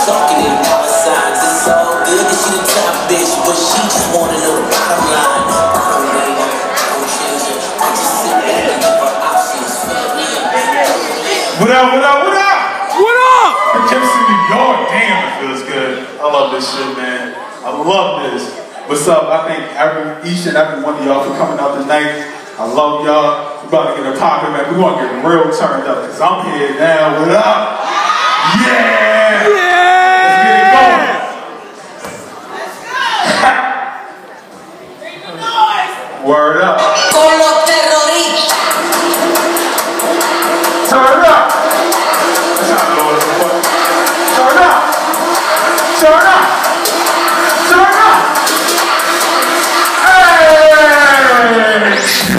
talking in dollar signs. It's all good that she the top bitch, but she just wanna know the bottom line. Bottom line, don't change it. I just sit back and give her options. What up, what up, what up? What up? I came to New York. Damn, it feels good. I love this shit, man. I love this. What's up? I thank each and every one of y'all for coming out tonight. I love y'all. We're about to get it poppin', man. We're gonna get real turned up because I'm here now. What up? Yeah! Yeah! Let's get it going. Word up. Con los terroristas. Turn up. That's how I know what the fuck. Turn up. Turn up. Turn up. Hey!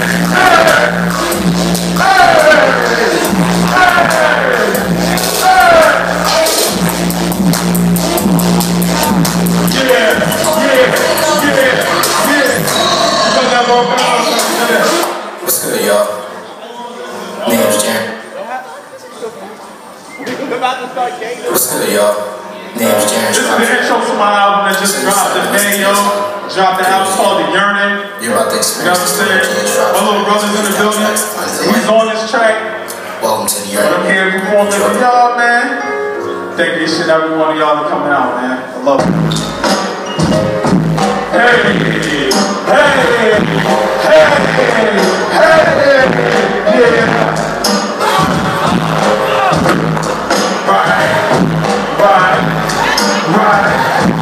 What's good, y'all? Name's Jaren. What's good, y'all? Name's Jaren. This is the intro to my album that just dropped today, yo. Dropped the album called The Yearning. You're about to experience You know what I'm saying? My little brother's in the building. He's on this track. Welcome to The But I'm Yearning. here performing with y'all, man. Thank each and every one of y'all for coming out, man. I love it. Hey, hey, hey, hey, yeah. Right.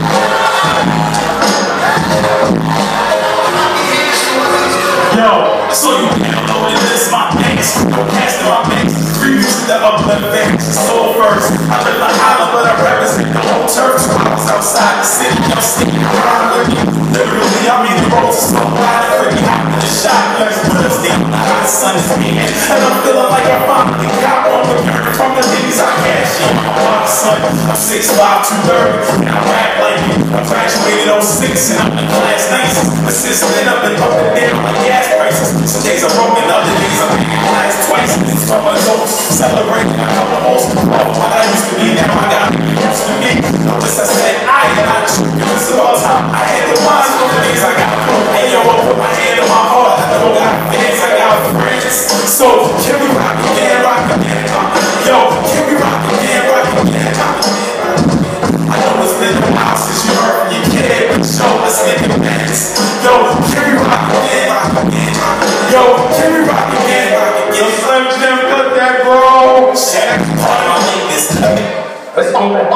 Yo, so you downloaded this, my thanks. Casting my thanks. Free music that uplift things. So first, I live like Island, but I represent the whole turf. I was outside the city, I'm sticking around with me. Literally, I'm in the road to smoke wide and freaking out with the shotguns. Put us down, the hot sun is beating. And I'm feeling like I finally got one with you. From the niggas I cash in. My son, I'm 6'5", 230. And I rap like you. I graduated 06 and I'm in class 9. But since then, I've been up and down like gas prices. Some days I'm broken, other days I'm making class twice. It's from my toes, celebrating a couple of holes. What I used to be, now I got me used to me. Notice I said I am not true. This is all time. I had the wines for the days I got broke. And yo, I put my hand on my heart. I know I got fans, I got friends. So, can we rock again, rock again? Yo, can we rock again, rock again? I know it's been a while since you heard from your kid, but show us nigga dance. Yo, can we rock again, rock again? Yo, can we rock again, rock again? Yo, Slim Jim, cut that, bro. Shaq, part of my weakness. Let's go back.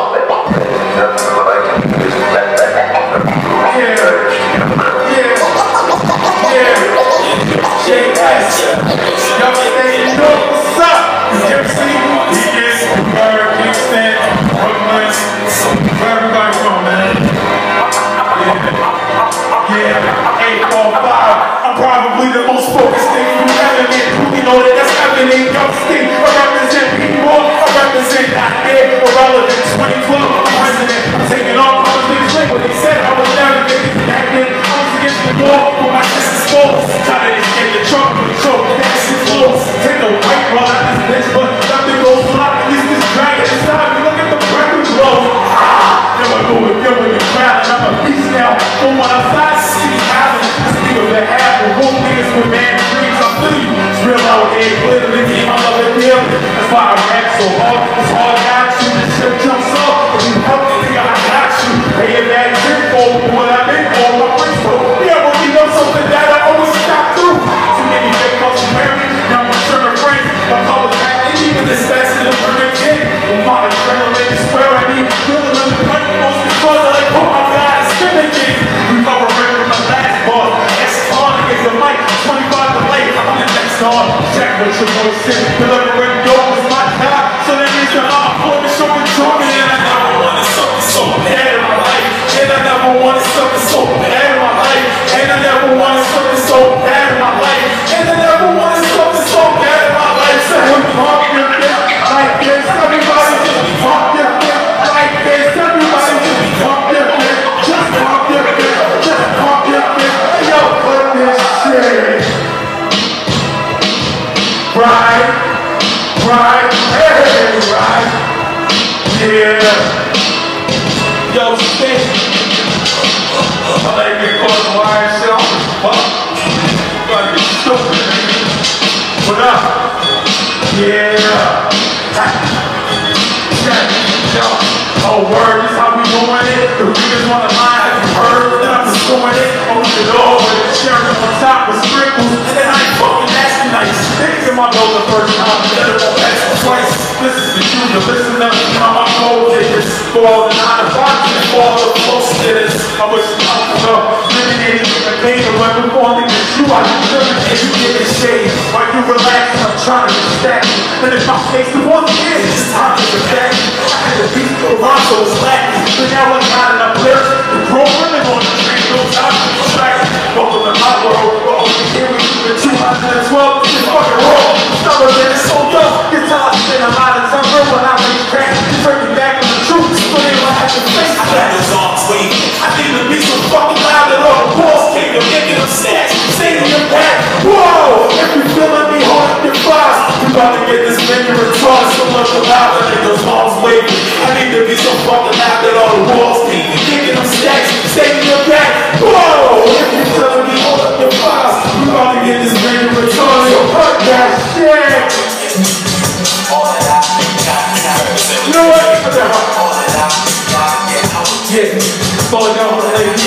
I'm probably the most focused thing you ever met. You know that that's evident. Yo, Steve, I represent people. I represent not dead, irrelevant. 2012, I'm president. I'm taking off all the things like what they said. I was never getting connected. I was against the wall with my sister's faults. Trying to escape the truck with the choke. That's his faults. Take the white rod out this bitch, but nothing goes fly. At least this dragon inside me. Look at the record glow. Never go with you when you're crowded. I'm a beast now. From one outside, see island. I speak of the half of wolf niggas with man dreams. I feel you. It's real out here. Literally, me, I love it real. That's why I rap so hard. It's hard got you. This shit jumps off. If you help me, nigga, I got you. Pay it back for what I've been for. My friends for. Yeah, but we know something that I always stop through. Too many fake folks from Mary. Now I'm sure my friends. My colors back. And even this fast to the perfect kid. With my adrenaline, swear I need. Feeling on the plate. Most because I'm like, oh my God, it's finishing. We cover from my last bar. It's on against the mic. 25 to late. I'm the next on. Check what your voice said. Delivering dope is my job. So that means that I'm for the show and talking. And I never wanted something so bad in my life. And I never wanted something so bad in my life. And I never wanted something so bad in my life. And I never wanted something so bad in my life. So when pump your dick like this, everybody just pump your dick like this. Everybody just pump your dick. Just pump your dick. Just pump your dick. Yo, put this shit. Right, hey, right, yeah. Yo, stay. I like it called the wire shit. Fuck. Gotta get stupid, nigga. What up? Yeah. Yo. Oh, word, this how we doing it. The niggas wanna lie, have you heard that I'm just doing it? Open the door with the cherry on top with sprinkles. And then I ain't fucking asking nice. Niggas in my door the first time, then it won't ask twice. This is the truth, listen up, you know my goal is for all the 9 to 5 and for all the close to this. I wish I could know, eliminating the pain of when we're falling in you, I can feel it and you get in shade. While you relax, I'm trying to get stacked. And if my face the one thing is, it's time to get back. I had to beat Toronto was lacking, but now I got enough lyrics. The pro running on the street, no time to be distracted. Welcome to my world, we're only here with you in 2012. It's fucking raw, summer that is so dope. It's all I spend a lot of time when I make crack. Breaking back on the truth, so they don't have to face I that. got those arms waving. I need to be so fucking loud that all the walls came to making them stacks. Stadium packed. Whoa! If you feeling me, hold up your flies. We about to get this nigga retarded, so much loud that niggas arms waving. I need to be so fucking loud that all the walls came to making them stacks. Stadium packed. Whoa! If you feeling me, hold up your flies. We about to get this nigga retarded, so fuck that shit. You know what? Yeah, slow it down for the lady.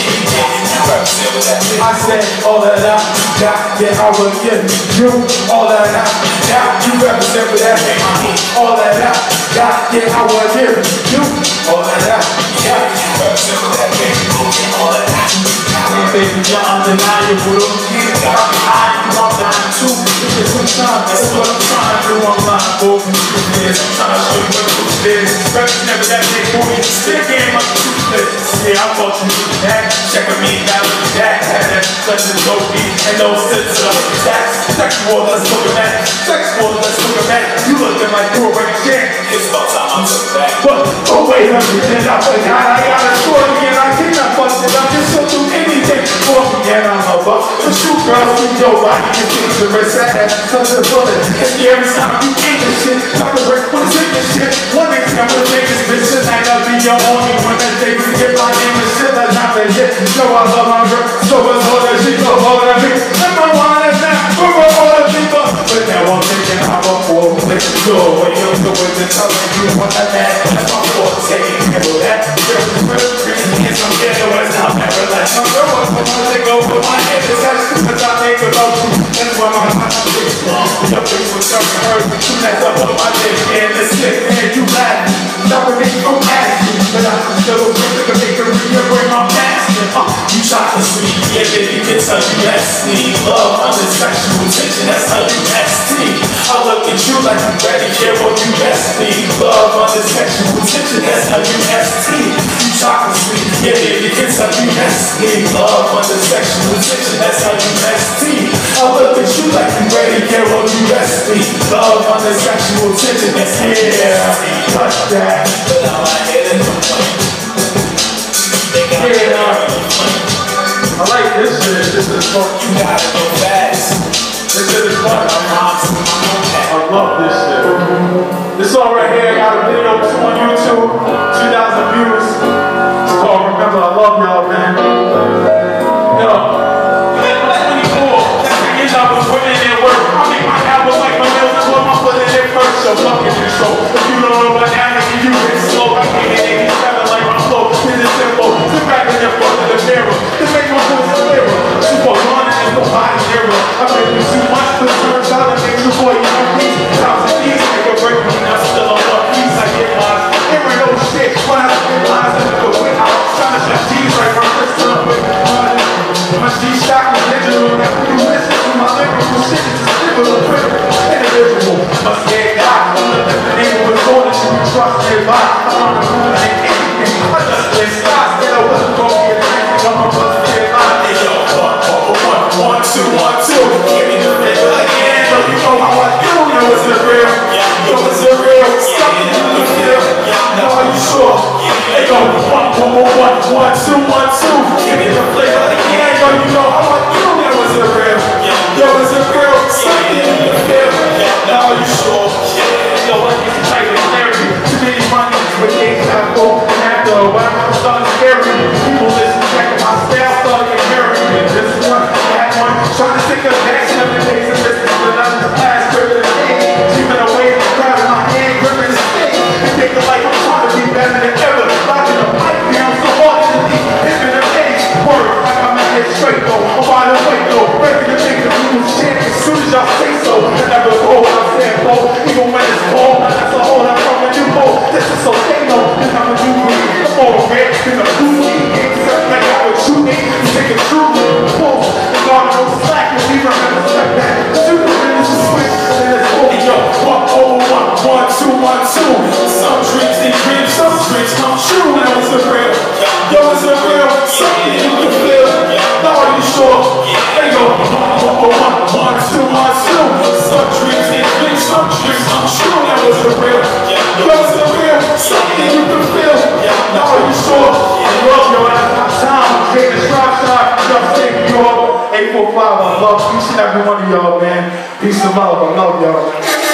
I said all that I got, yeah, I will give you all that I got. You represent for that. All that I got, yeah, I will give you all that I got. You represent for that. All that I got. Baby, you're undeniable. I'm dying too. It's some time, that's what I'm trying to do. I'm lying for you. I'm trying to show you what truth is. Represent for that big boy. Still game up the truth. Yeah, I thought you knew that. Checking me down with that. Had that such a dope beat and no sense of tax. Sexual, let's look at that. Sexual, let's look at that. You looking like you already dead. It's about time I took back. But, oh wait a minute, I forgot. I got a story and I cannot bust it. I can still do anything for me and I'm a buck. But you girls, you know I can dangerous. I had such a bullet. And every time you eat this shit, I can break one sick this shit. One thing I'm gonna make this bitch tonight. I'll be your only one that they can get my name and shit like not the hit. So I love my girl, so it's all that she go all that me. And my one is not for all the people. But now I'm thinking I'm a fool. Let's go when you're doing the telling you what I had. That's my forte. Handle that. Girl, the first green is some ghetto as I'll never let my girl up. I want to go with my head is touched because I think about you. That's why my heart is strong. Your face was coming hurt, but you messed up on my dick. And it's sick, and you laugh. Never make no action. But I still think I make a real bring my passion. You shot the sweet, yeah, baby, it's how you ST. Love under sexual tension, that's how you ST. I look at you like I'm ready, yeah, what you best me. Love under sexual tension, that's how you ST. You shot the sweet, yeah, baby, it's how you ST. Love under sexual tension, that's how you ST. I look at you like I'm ready, yeah, what you best me. Love under sexual tension, that's how you ST. Touch that. But now I hit it. I like this shit. This is fun. You gotta go fast. This shit is fun. I love this shit. This song right here, I got a video too on YouTube. 2,000 views. It's called Remember I Love Y'all, man. Yo, like 24. That thing is I was putting in their work. I make my album like my nails and put my foot in there first. So fuck it, so if you don't know what that nigga you can slow. I can't hit it. Like my flow, this is simple. Sit back in your front of the mirror. This make my voice clearer. Super running in the body mirror. I make you too much, but it turns out it makes your boy, you know me. Thousand keys, make a break me. I'm still on one piece, I get mine. There ain't no shit when I spit lines in the way. I'm trying to shut G's right my first time with my G-Shock is digital. Now when you listen to my lyrical shit, it's a similar critical. Individual, must get God. I'm the name of the Lord that you can trust nearby. I'm on the moon and I just play stars, but I wasn't gonna be a man. I'm a brother, get mine. Hey, yo, 1, 2, 1, 2. Give me the flavor again. So you know how I do, yo, it's a real. Yo, it's a real. Stop it, you can feel. Now are you sure? Hey, yo, 1, 2, 1, 2. Give me the flavor again. Yo, you know how I do, yo, it's a real. Yo, it's a real. Stop it, you can feel. Now are you sure? Yo, I get the type of clarity. Too many money, but they have hope. And after a while, I'm starting the real. Close to the real. Something you can feel. Now are you sure? You love your ass. Time. Take the strap side. Just take your 845. I love each and every one of y'all, man. Peace and love. I love y'all.